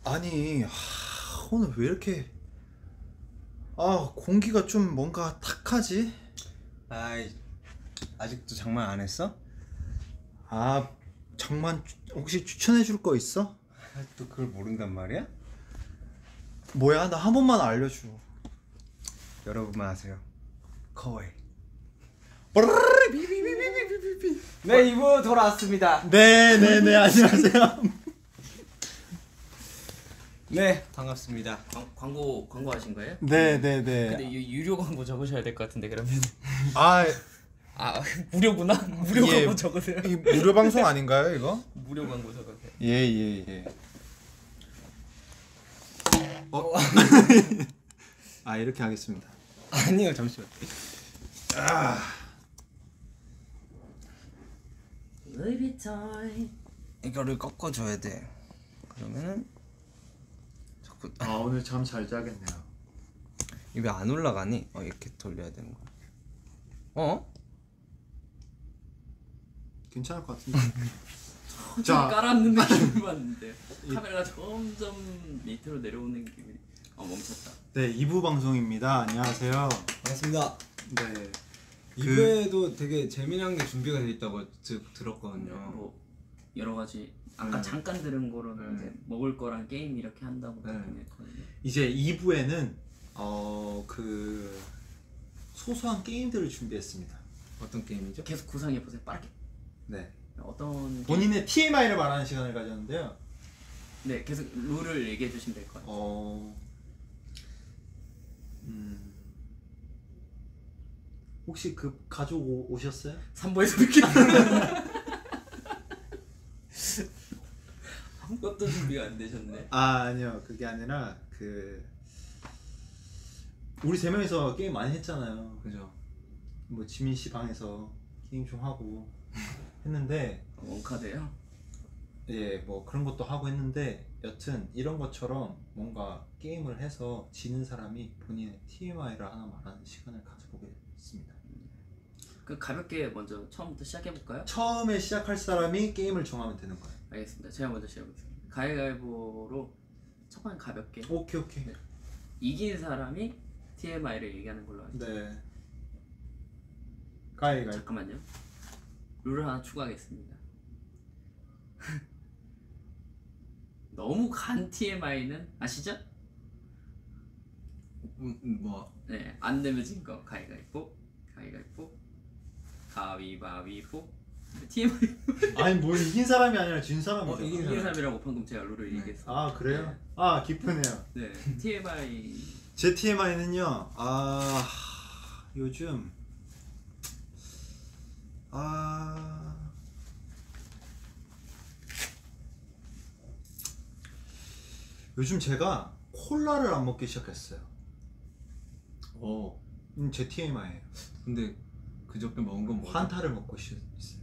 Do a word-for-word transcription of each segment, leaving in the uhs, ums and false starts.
아니, 하, 오늘 왜 이렇게 아 공기가 좀 뭔가 탁하지? 아이, 아직도 장만 안 했어? 아 장만 혹시 추천해 줄 거 있어? 아직도 그걸 모른단 말이야? 뭐야, 나 한 번만 알려줘. 여러분만 아세요. 거의. 네, 이 부 돌아왔습니다. 네네네 안녕하세요. 네, 반갑습니다. 광, 광고 광고 하신 거예요? 네네네. 근데 유, 유료 광고 적으셔야 될 것 같은데 그러면. 아 아 무료구나. 무료 예, 광고 적으세요. 이 무료 방송 아닌가요 이거? 무료 광고 적으세요. 예예 예, 예. 어? 아 이렇게 하겠습니다. 아니요, 잠시만. 아 루이비통. 이거를 꺾어줘야 돼. 그러면은 자꾸 아, 오늘 잠 잘 자겠네요. 이게 안 올라가니? 어, 이렇게 돌려야 되는 거야. 어? 괜찮을 것 같은데. 자 깔았는데 기분 봤는데 카메라가 점점 밑으로 내려오는 기분이. 어 멈췄다. 네, 이 부 방송입니다. 안녕하세요. 반갑습니다. 네. 이 부에도 되게 재미난 게 준비가 돼 있다고 드, 들었거든요. 뭐 여러 가지 아까 네. 잠깐 들은 거로는 네. 이제 먹을 거랑 게임 이렇게 한다고 네. 했거든요. 이제 이 부에는 어 그 소소한 게임들을 준비했습니다. 어떤 게임이죠? 계속 구상해 보세요. 빠르게. 네. 어떤 본인의 티엠아이를 말하는 시간을 가졌는데요. 게임? 네, 계속 룰을 얘기해 주시면 될 것 같아요. 어. 음. 혹시 그 가족 오, 오셨어요? 삼 부에서 이렇게 아무것도 준비가 안 되셨네. 아, 아니요. 그게 아니라 그 우리 세 명이서 게임 많이 했잖아요. 그죠. 뭐 지민 씨 방에서 게임 좀 하고 했는데 원카드요? 예, 뭐 그런 것도 하고 했는데 여튼 이런 것처럼 뭔가 게임을 해서 지는 사람이 본인의 티엠아이를 하나 말하는 시간을 가져보겠습니다. 그 가볍게 먼저 처음부터 시작해 볼까요? 처음에 시작할 사람이 게임을 정하면 되는 거예요. 알겠습니다. 제가 먼저 시작해보겠습니다. 가위가위보로 첫 번째 가볍게 오케이 오케이. 네. 이긴 사람이 티엠아이를 얘기하는 걸로 하죠. 네. 가위가위. 잠깐만요. 룰을 하나 추가하겠습니다. 너무 간 티엠아이는 아시죠? 음, 음, 뭐 네, 안 내면 진 거. 가위가위보, 가위가위보, 가위바위보. 티엠아이 아니 뭐 이긴 사람이 아니라 진 사람이죠. 어, 이긴 이긴 사람. 사람이라고 방금 제가 룰을 네. 얘기했어요. 아 그래요? 아 기쁘네요. 네, 티엠아이 제 티엠아이는요. 아 요즘 아 요즘 제가 콜라를 안 먹기 시작했어요. 어. 음, 제 티엠아이예요. 근데 그저께 먹은 건 뭐야? 환타를 먹고 있어요.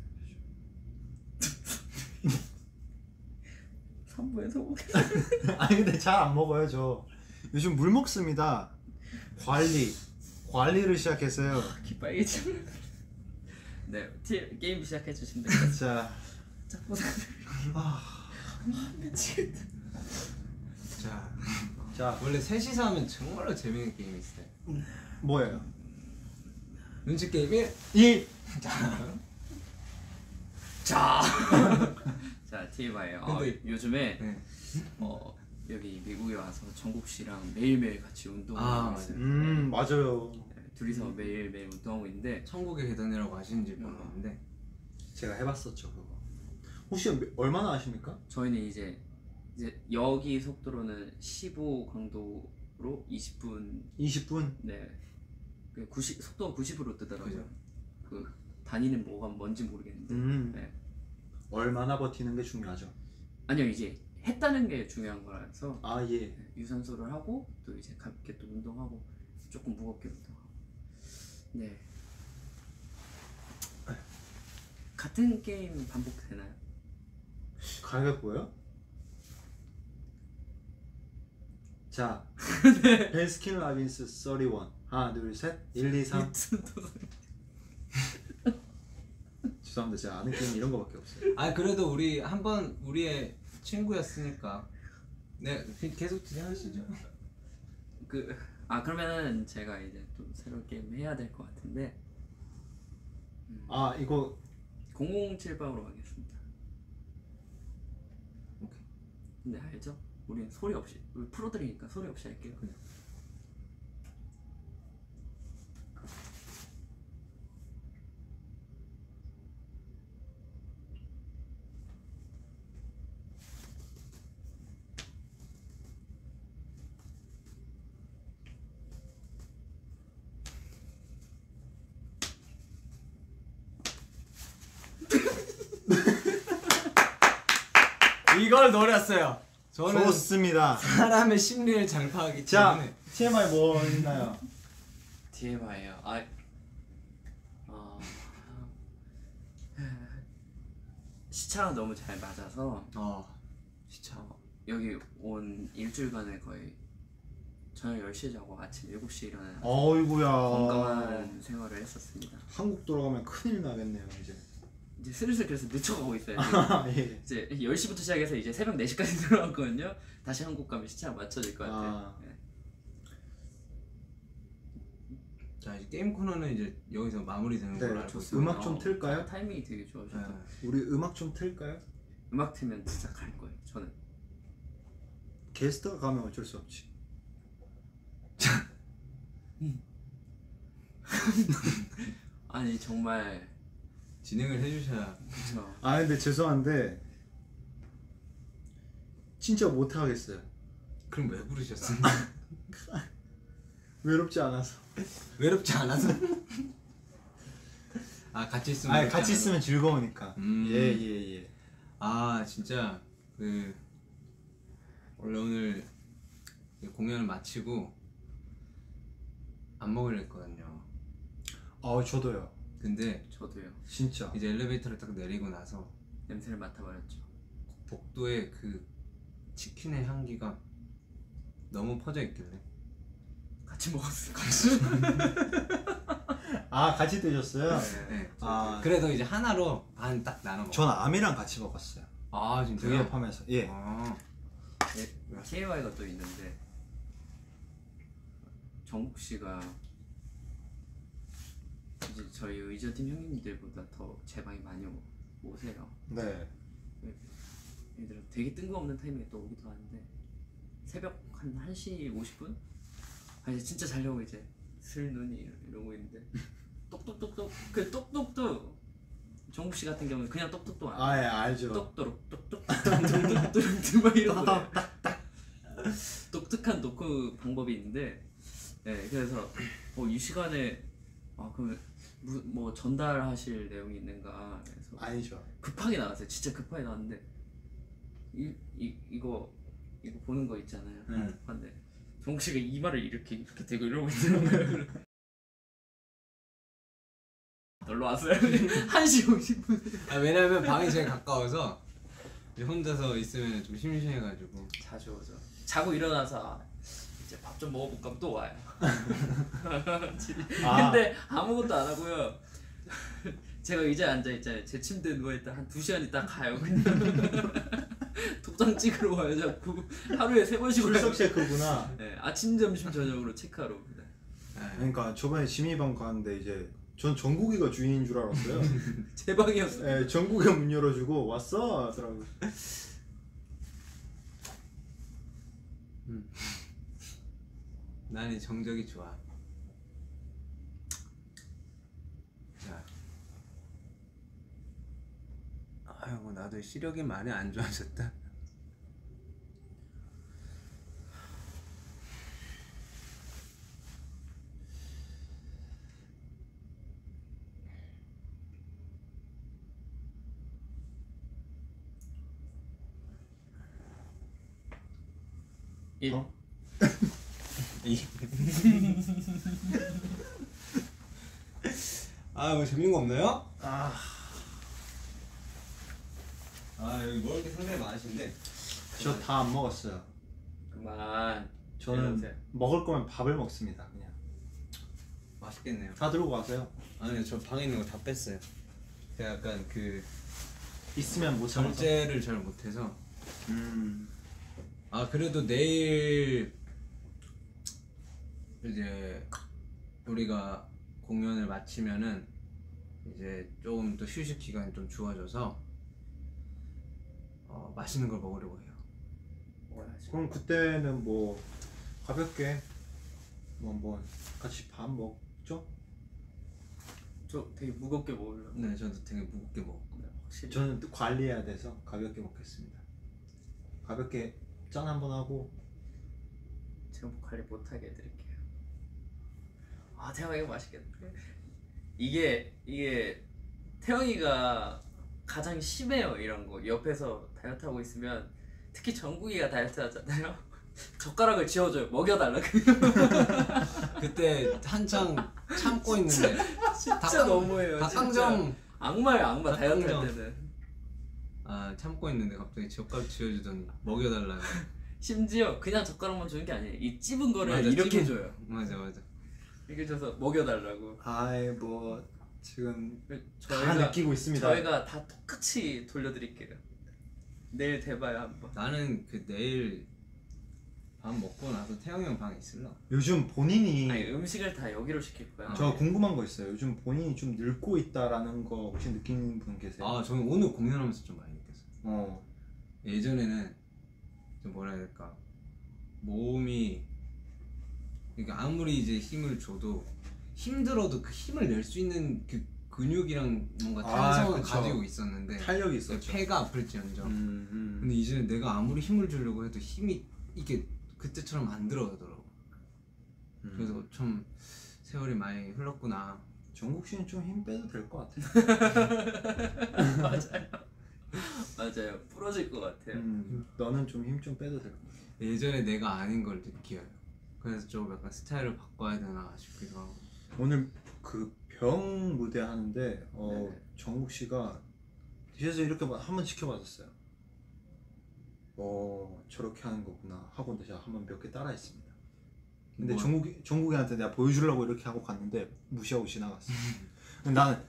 삼 부에서 아니 근데 잘 안 먹어요 저. 요즘 물 먹습니다. 관리 관리를 시작했어요. 기빨개져. 네, 티, 게임 시작해 주시면 됩니다. 자, 자, 보자. 아, 미치겠다. 자, 자 원래 셋이서 하면 정말로 재밌는 게임이 있어요. 뭐예요? 눈치 게임이 일. 자, 자, 자 티엠아이요. 어, 근데- 요즘에 네. 어, 여기 미국에 와서 정국 씨랑 매일매일 같이 운동을 아, 하고 있어요. 음 맞아요. 네, 둘이서 매일매일 운동하고 있는데 천국의 계단이라고 아시는지 모르겠는데 제가 해봤었죠 그거. 혹시 몇- 얼마나 아십니까? 저희는 이제 이제 여기 속도로는 십오 강도로 이십 분. 이십 분. 네. 그 구십 속도가 구십으로 뜨더라고요. 그죠. 그 단위는 뭐가 뭔지 모르겠는데. 음 네. 얼마나 버티는 게 중요하죠. 아니요, 이제 했다는 게 중요한 거라서 아 예. 유산소를 하고 또 이제 가볍게 또 운동하고 조금 무겁게 운동하고. 네. 같은 게임 반복되나요? 가볍고요. 자, 벤스킨 라빈스 삼십일. 하나, 둘, 셋. 일, 이, 삼. 죄송합니다. 제가 아는 게임 이런 거밖에 없어요. 아 그래도 우리 한번 우리의 친구였으니까 네, 계속 진행하시죠. 그 아 그러면은 제가 이제 또 새로운 게임 해야 될 것 같은데. 음, 아 이거 공공칠 방으로 가겠습니다. 오케이. 근데 알죠? 우리는 소리 없이 우리 프로들이니까 소리 없이 할게요. 그래. 이걸 노렸어요. 저는 좋습니다. 사람의 심리를 장파하기 자 때문에. 티엠아이 뭐 있나요? 티엠아이요. 아, 어, 시차가 너무 잘 맞아서 어, 시차. 어, 여기 온 일주일간에 거의 저녁 열 시에 자고 아침 일곱 시에 일어나는 어이구야. 건강한 생활을 했었습니다. 한국 돌아가면 큰일 나겠네요 이제. 이제 슬슬 그래서 늦춰가고 있어요. 예. 이제 열 시부터 시작해서 이제 새벽 네 시까지 들어갔거든요. 다시 한국 가면 시차가 맞춰질 것 같아요. 아. 네. 자, 이제 게임 코너는 이제 여기서 마무리되는 네, 걸로 알고 좋습니다. 있습니다. 음악 좀 틀까요? 아, 타이밍이 되게 좋아졌다. 네. 우리 음악 좀 틀까요? 음악 틀면 진짜 갈 거예요. 저는. 게스트가 가면 어쩔 수 없지. 아니 정말 진행을 해주셔야. 그쵸. 아 근데 죄송한데 진짜 못 하겠어요. 그럼 왜 부르셨어요? 외롭지 않아서. 외롭지 않아서? 아, 같이 있으면. 아 외롭지 같이 않아서? 있으면 즐거우니까. 음. 예예 예. 아, 진짜 그 원래 오늘 공연을 마치고 안 먹으려 했거든요. 아 저도요. 근데 저도요. 진짜. 이제 엘리베이터를 딱 내리고 나서 냄새를 맡아버렸죠. 복도에 그 치킨의 향기가 너무 퍼져 있길래. 같이 먹었어요. 같이. 아 같이 드셨어요? 네. 아 그래서 이제 하나로 반 딱 나눠 먹어. 전 암이랑 같이 먹었어요. 아, 진짜요? 등협하면서. 예. 아, 네, 티엠아이가 또 있는데 정국 씨가 이제 저희 의저팀 형님들보다 더 제 방에 많이 오, 오세요. 네. 예를 들어 되게 뜬금없는 타이밍에 또 오기도 하는데 새벽 한 한 시 오십 분? 아 이제 진짜 자려고 이제 슬 눈이 이러고 있는데 똑똑똑똑 그 똑똑도 정국 씨 같은 경우는 그냥 똑똑도 안 아 예 알죠. 똑똑똑 똑똑똑똑똑 막 이러고 그래요. 독특한 노크 방법이 있는데 네 그래서 어, 이 시간에 아 그럼 무, 뭐 전달하실 내용이 있는가 그래서 아니죠. 급하게 나왔어요. 진짜 급하게 나왔는데 이, 이, 이거 이거 보는 거 있잖아요. 응. 근데 정국 씨가 이마를 이렇게 이렇게 대고 이러고 있더라고요. 놀러 왔어요. 한 시 오십 분. 아, 왜냐면 방이 제일 가까워서 이제 혼자서 있으면 좀 심심해가지고. 자주 오죠. 자고 일어나서 이제 밥 좀 먹어볼까 하면 또 와요. 아. 근데 아무것도 안 하고요. 제가 의자에 앉아 있잖아요. 제 침대에 누워 있다 한 두 시간 있다 가요. 그냥 도장 찍으러 와요. 자꾸 하루에 세 번씩 와요. 출석 체크구나. 네, 아침, 점심, 저녁으로 체크하러 옵니다. 그러니까 저번에 지민이방 갔는데 이제 전 정국이가 주인인 줄 알았어요. 제 방이었어요. 예, 정국이가 문 열어주고 왔어 하더라고. 음. 난 이 정적이 좋아. 자, 아이고 나도 시력이 많이 안 좋아졌다. 일. 어? 아, 뭐 재밌는 거 없나요? 아, 아, 여기 먹을 게 상당히 많으신데. 저 다 안 먹었어요. 그만. 저는 이러세요. 먹을 거면 밥을 먹습니다. 그냥 맛있겠네요. 다 들고 가세요. 아니, 저 방에 있는 거 다 뺐어요. 제가 약간 그 있으면 못 참아서. 절제를 잘 못해서. 음. 아 그래도 내일 이제 우리가 공연을 마치면은 이제 조금 또 휴식 기간이 좀 주어져서 어, 맛있는 걸 먹으려고 해요. 먹어야지. 그럼 그때는 뭐 가볍게 뭐 뭐 같이 밥 먹죠? 저 되게 무겁게 먹으려고. 네, 저도 되게 무겁게 먹고. 네, 확실히. 저는 또 관리해야 돼서 가볍게 먹겠습니다. 가볍게 짠 한번 하고. 제가 뭐 관리 못하게 해드릴게요. 아 태영이 이거 맛있겠다. 이게 이게 태영이가 가장 심해요 이런 거. 옆에서 다이어트 하고 있으면 특히 정국이가 다이어트 하잖아요. 젓가락을 쥐어줘요. 먹여달라. 그때 한창 참고 있는데 진짜 닭강- 너무해요. 닭강정 진짜. 악마예요 악마 다이어트 할 닭강정. 때는. 아 참고 있는데 갑자기 젓가락 쥐어주더니 먹여달라고. 심지어 그냥 젓가락만 주는 게 아니에요. 이 찝은 거를 맞아, 이렇게 찝은- 줘요. 맞아 맞아. 이렇게 줘서 먹여달라고. 아이 뭐 지금 다 저희가 느끼고 있습니다. 저희가 다 똑같이 돌려드릴게요. 내일 대봐요 한번. 나는 그 내일 밥 먹고 나서 태영이 형 방에 있을라. 요즘 본인이 아니 음식을 다 여기로 시킬 거야. 저 궁금한 거 있어요. 요즘 본인이 좀 늙고 있다라는 거 혹시 느끼는 분 계세요? 아 저는 오늘 공연하면서 좀 많이 느꼈어요. 어. 예전에는 좀 뭐라 해야 될까, 몸이 그러니까 아무리 이제 힘을 줘도 힘들어도 그 힘을 낼 수 있는 그 근육이랑 뭔가 아, 탄성을 그쵸. 가지고 있었는데 탄력이 있었죠. 폐가 아플지언정. 음, 음. 근데 이제는 내가 아무리 힘을 주려고 해도 힘이 이게 그때처럼 안 들어가더라고. 음. 그래서 좀 세월이 많이 흘렀구나. 정국 씨는 좀 힘 빼도 될 것 같아요. 맞아요. 맞아요. 부러질 것 같아요. 음, 너는 좀 힘 좀 빼도 될 것 같아. 예전에 내가 아닌 걸 느껴요. 그래서 좀 약간 스타일을 바꿔야 되나 싶기도 하고. 오늘 그 병 무대 하는데 어, 네네. 정국 씨가 뒤에서 이렇게 한번 지켜봤었어요. 어 저렇게 하는 거구나 하고 제가 한번 몇 개 따라했습니다. 근데 뭐야? 정국이 정국이한테 내가 보여주려고 이렇게 하고 갔는데 무시하고 지나갔어. 근데 나는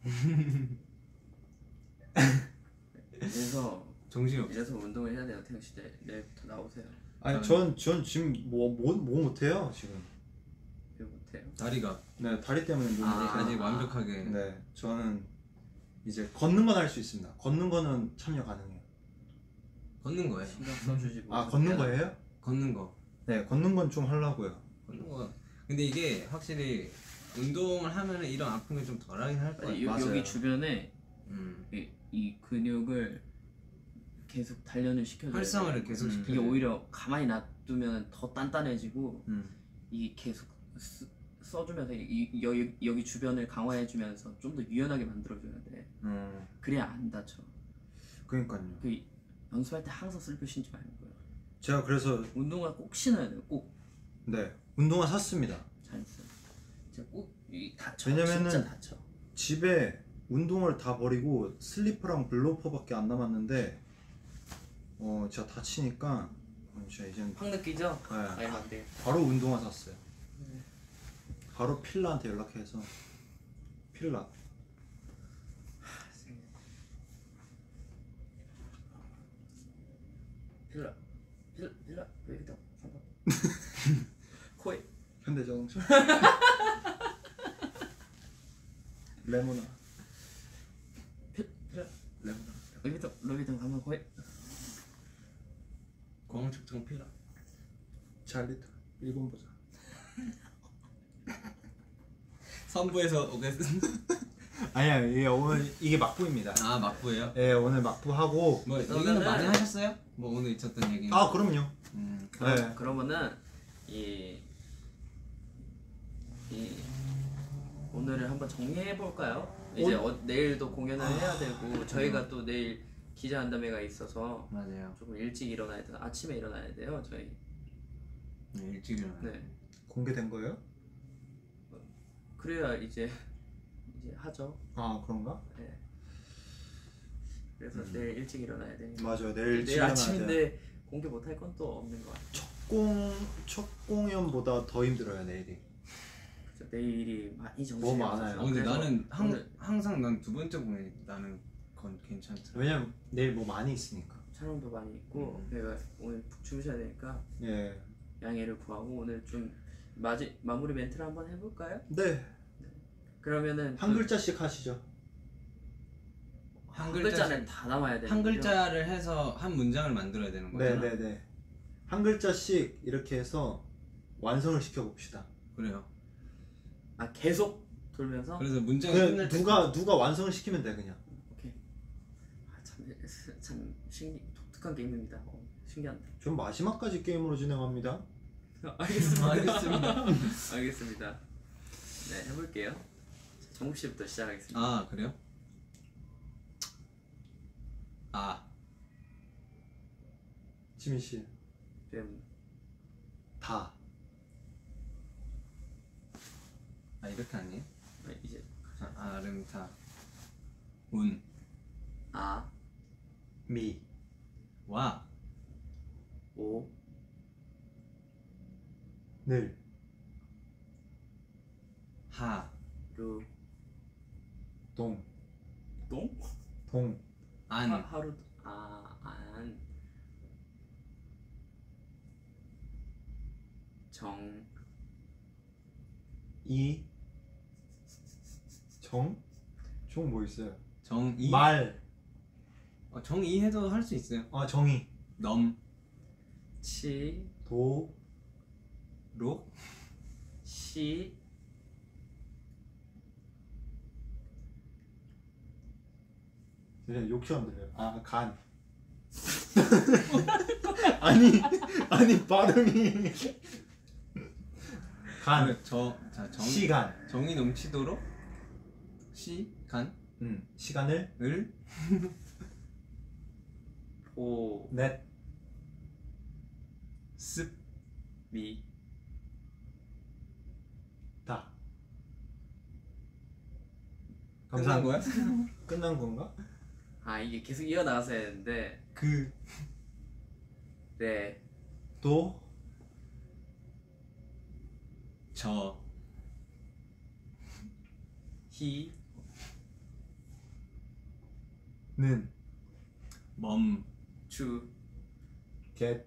그래서 정신이 없어. 이래서 운동을 해야 돼요. 태영 씨 내- 내일부터 나오세요. 아니 전 전 지금 뭐 뭐 뭐 못해요 지금. 왜 못해요? 다리가 네 다리 때문에 못 아, 못해요. 아직 완벽하게. 네 저는 이제 걷는 건 할 수 있습니다. 걷는 거는 참여 가능해요. 걷는 거예요. 신경 써주지 뭐. 아 걷는 거예요? 걷는 거. 네 걷는 건 좀 하려고요. 걷는 거. 근데 이게 확실히 운동을 하면은 이런 아픈 게 좀 덜하긴 할 거예요. 아니, 여, 맞아요. 여기 주변에 음. 이, 이 근육을 계속 단련을 시켜줘야 활성화를 돼요. 계속 음. 시켜. 이게 오히려 가만히 놔두면 더 단단해지고 음. 이 계속 쓰, 써주면서 이, 이, 여기, 여기 주변을 강화해주면서 좀 더 유연하게 만들어줘야 돼. 음. 그래야 안 다쳐. 그러니까요. 그 연습할 때 항상 슬퍼 신지 말고요. 제가 그래서 운동화 꼭 신어야 돼요. 꼭 네 운동화 샀습니다. 잘 써요. 진짜 꼭이 다쳐. 왜냐면은 진짜 다쳐. 집에 운동화를 다 버리고 슬리퍼랑 블로퍼밖에 안 남았는데 어 제가 다치니까 어, 제가 이제는 확 느끼죠? 네, 아니면 안 돼요. 바로 운동화 샀어요. 바로 필라한테 연락해서 필라 필라 필라 필라 왜 이렇게 봐봐. 코에 현대자동차 레모나 필 필라 레모나 루비통 루비통 가면 코에 광원측정 필라. 잘리터 일본 보자. 선부에서 오겠습니다. 아니야 이게 오늘 이게 막부입니다. 아 막부예요? 예 오늘 막부 하고 뭐 그러면은- 얘기는 많이 하셨어요? 뭐 오늘 있었던 얘기. 아 그럼요. 음. 그럼, 네. 그러면은 이, 이 오늘을 한번 정리해 볼까요? 이제 오- 어, 내일도 공연을 해야 되고 저희가 또 내일 기자간담회가 있어서 맞아요. 조금 일찍 일어나야 돼. 아침에 일어나야 돼요. 저희. 네, 일찍 일어나. 네. 공개된 거예요? 그래야 이제 이제 하죠. 아 그런가? 네. 그래서 내일 일찍 일어나야 되니까. 맞아요. 내일 내일 일찍 일어나야 돼요. 아침인데 공개 못 할 건 또 없는 것 같아요. 공, 첫 공연보다 더 힘들어요 내일이. 그래서 내일이 많이 정신이 너무 없어서. 많아요. 어, 근데 그래서 나는 항, 오늘 항상 난 두 번째 공연이 나는 건 괜찮더라. 왜냐면 내일 뭐 많이 있으니까. 촬영도 많이 있고 음. 저희가 오늘 푹 주무셔야 되니까 예. 양해를 구하고 오늘 좀 마지, 마무리 멘트를 한번 해볼까요? 네. 그러면은 한 그- 글자씩 하시죠. 한 한 글자씩- 글자는 다 남아야 되는 한 거죠? 글자를 해서 한 문장을 만들어야 되는 거죠. 네네네. 한 글자씩 이렇게 해서 완성을 시켜 봅시다. 그래요. 아 계속 돌면서? 그래서 문장이 그 끝날 때 누가 누가 완성을 시키면 돼 그냥. 오케이. 아, 참, 참 신기, 독특한 게임입니다. 어, 신기한데. 좀 마지막까지 게임으로 진행합니다. 알겠습니다. 알겠습니다. 알겠습니다. 네, 해볼게요. 자, 정국 씨부터 시작하겠습니다. 아 그래요? 아 지민 씨. 뱀, 다. 아 이렇게 아니에요? 아, 이제 아, 아름타 운 아, 미. 와 오, 늘. 하 루, 동. 똥? 동. 안 하, 하루, 아, 안, 정, 이. 정. 정 뭐 있어요? 정이 말. 어, 정이 해도 할 수 있어요. 아 정의. 넘 치, 도. 로 시, 그냥 욕처럼 들려요. 아 간. 아니 아니 발음이. 간. 저자 정 시간. 정이 넘치도록 시간 음 시간을. 을 보, 넷. 습 미, 다. 끝난 거야? 끝난 건가? 아 이게 계속 이어나가서야 되는데 그. 네, 도. 저 히, 는. 멈 주, 겟.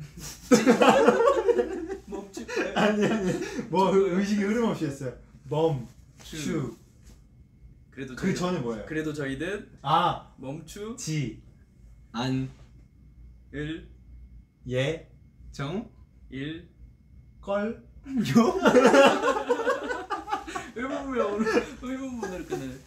멈출 거예요. 아니 아니 뭐 의식이 흐름 없이 했어요. 멈. 추. 그래도 그 저희는- 전에 뭐예요? 그래도 저희는 아. 멈추, 지. 안 을, 예. 정 일, 걸. 의문부야 오늘 의문문을 끄는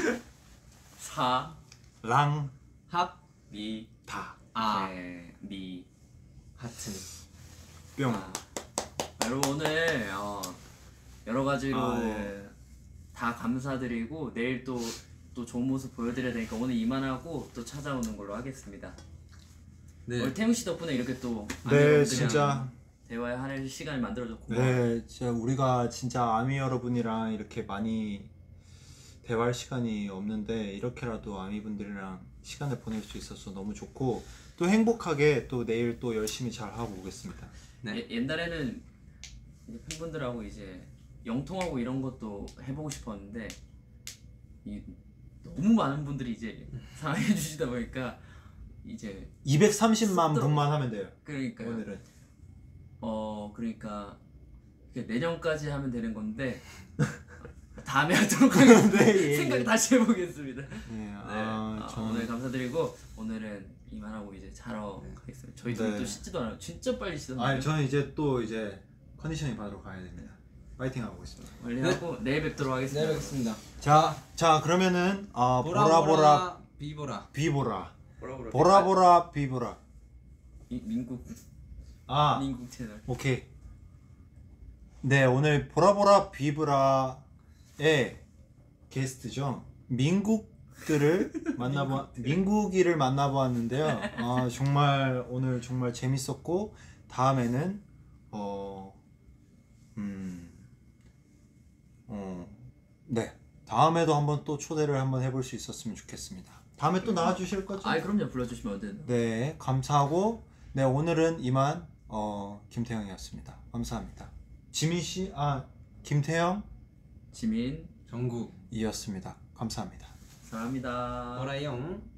사, 랑. 합 미, 다. 아 개, 미. 하트 뿅. 아, 여러분 오늘 어, 여러 가지로 아, 네. 다 감사드리고 내일 또 또 좋은 모습 보여드려야 되니까 오늘 이만하고 또 찾아오는 걸로 하겠습니다. 네 오늘 태웅 씨 덕분에 이렇게 또 네 여러분들이랑 진짜. 대화할 시간을 만들어줬고 고마워요. 네, 진짜 우리가 진짜 아미 여러분이랑 이렇게 많이 대화할 시간이 없는데 이렇게라도 아미 분들이랑 시간을 보낼 수 있어서 너무 좋고 또 행복하게 또 내일 또 열심히 잘 하고 오겠습니다. 네. 예, 옛날에는 이제 팬분들하고 이제 영통하고 이런 것도 해보고 싶었는데 이 너무 많은 분들이 이제 사랑해 주시다 보니까 이제 이백삼십만 분만 하면 돼요. 그러니까요. 오늘은. 어 그러니까 이게 내년까지 하면 되는 건데 다음에 하도록 하겠습니다. 네, 예, 생각 예. 다시 해보겠습니다. 네, 네, 아, 아, 저는 오늘 감사드리고 오늘은 이만하고 이제 자러 가겠습니다. 저희 네. 또 씻지도 않아요. 진짜 빨리 씻었는데 아니 저는 이제 또 이제 컨디셔닝 받으러 가야 됩니다. 파이팅 하고 있습니다. 빨리 하고 내일 뵙도록 하겠습니다. 네 뵙겠습니다. 자, 자 그러면은 아 보라 보라 보라 보라 비보라 비보라 뭐라 그래? 보라 보라 비보라. 미, 민국 아 민국 채널. 오케이. 네 오늘 보라보라 비브라의 게스트죠. 민국들을 만나보 민국이를 만나보았는데요. 아 정말 오늘 정말 재밌었고 다음에는 어 음. 어, 네 다음에도 한번 또 초대를 한번 해볼 수 있었으면 좋겠습니다. 다음에 또 나와주실 거죠? 아 그럼요 불러주시면 언제든. 네 감사하고 네 오늘은 이만 어, 김태형이었습니다. 감사합니다. 지민 씨, 아 김태형 지민 정국 이었습니다. 감사합니다. 사랑합니다. 보라형